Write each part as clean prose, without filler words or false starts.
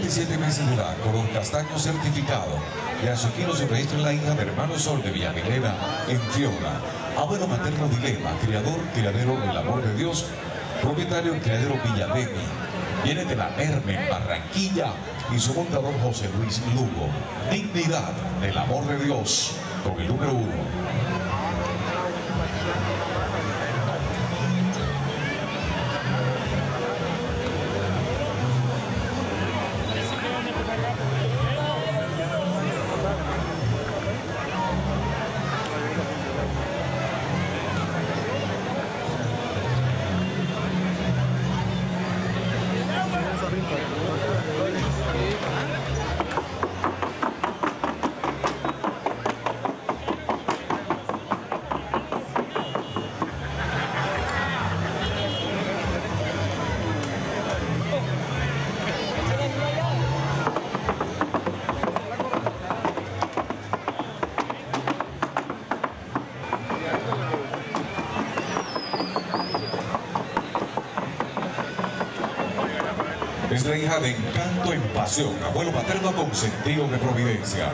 47 meses de edad, color castaño certificado. Y a su quino se registra la hija de Hermano Sol de Villamilena, en Fiona. Abuelo materno Dilema, criador, criadero del amor de Dios, propietario criadero Villademi. Viene de la Merme, en Barranquilla, y su montador José Luis Lugo. Dignidad del amor de Dios, con el número 1. Es la hija de Encanto en Pasión, abuelo materno con sentido de providencia.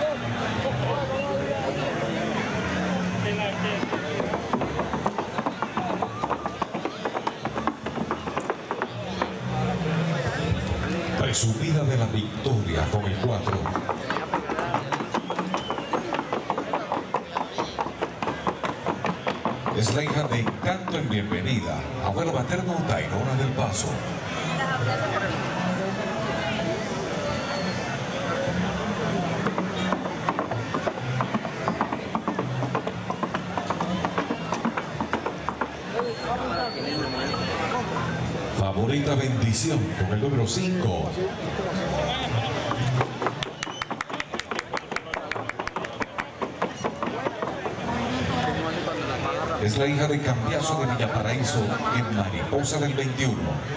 Presumida de la victoria con el 4. Es la hija de Encanto en Bienvenida, abuelo materno Tayrona del Paso. Favorita Bendición con el número 5. Es la hija de Cambiazo de Villaparaíso en Mariposa del 21.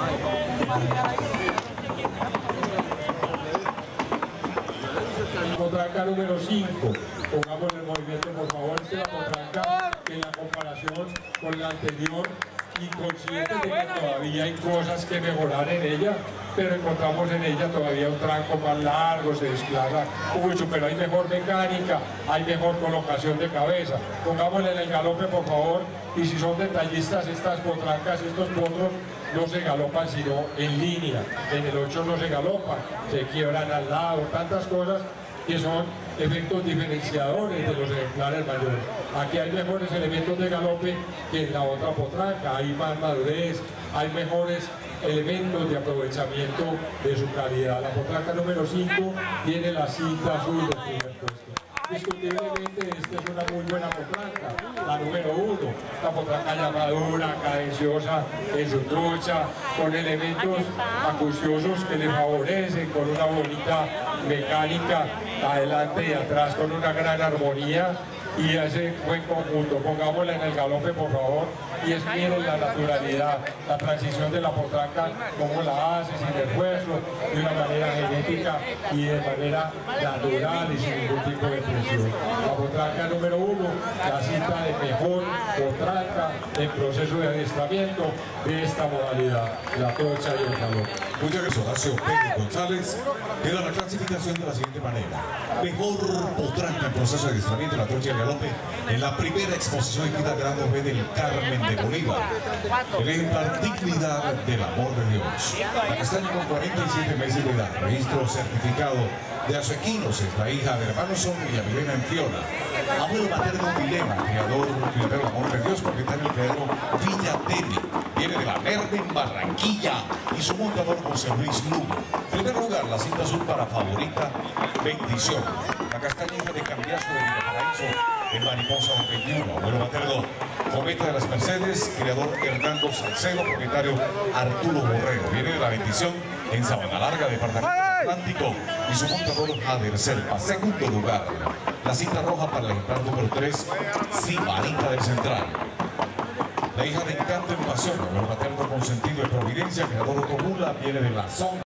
Potranca número 5. Pongamos el movimiento, por favor, de la potranca en la comparación con la anterior, y conscientes de que todavía hay cosas que mejorar en ella, pero encontramos en ella todavía un tranco más largo, se desplaza mucho, pero hay mejor mecánica, hay mejor colocación de cabeza. Pongámosle en el galope, por favor, y si son detallistas, estas potrancas, estos potros, no se galopan sino en línea. En el 8 no se galopan, se quiebran al lado, tantas cosas que son efectos diferenciadores de los ejemplares mayores. Aquí hay mejores elementos de galope que en la otra potranca, hay más madurez, hay mejores elementos de aprovechamiento de su calidad. La potranca número 5 tiene la cinta azul del primer puesto. Discutiblemente esta es una muy buena potranca, la número 1, la potranca ya madura, cadenciosa en su trucha, con elementos acuciosos que le favorecen, con una bonita mecánica adelante y atrás, con una gran armonía y hace buen conjunto. Pongámosla en el galope, por favor, y es miren la naturalidad, la transición de la potranca, cómo la hace sin esfuerzo, de una manera genética y de manera natural y sin ningún tipo de presión. La potranca número 1, la cita de mejor potranca en proceso de adiestramiento de esta modalidad, la trocha y el galope. Muchas gracias, Horacio Pérez González. Queda la clasificación de la siguiente manera: mejor potranca en proceso de adiestramiento, la trocha y el galope, en la primera exposición equina grado B del Carmen de Bolívar. El ejemplar Dignidad del amor de Dios. La castaña con 47 meses de edad, registro certificado de Azuequinos, es la hija de Hermano Sol de Villamilena en Fiona. Abuelo materno Dilema, criador del amor de Dios, propietario del criadero Villademi. Viene de la Merme en Barranquilla y su montador José Luis Lugo. En primer lugar, la cinta azul para Favorita Bendición. La castaña hija de Cambiazo de Villaparaíso en Mariposa del 21. Abuelo materno Cometa de las Mercedes, criador Hernando Salcedo, propietario Arturo Borrero. Viene de la Bendición en Sabana Larga, departamento Atlántico, y su montador Jader Selva. Segundo lugar, la cinta roja para el ejemplar número 3, Sibarita del Central. La hija de Encanto en Pasión, abuelo materno con sentido de providencia, creador Otomula, viene de la zona.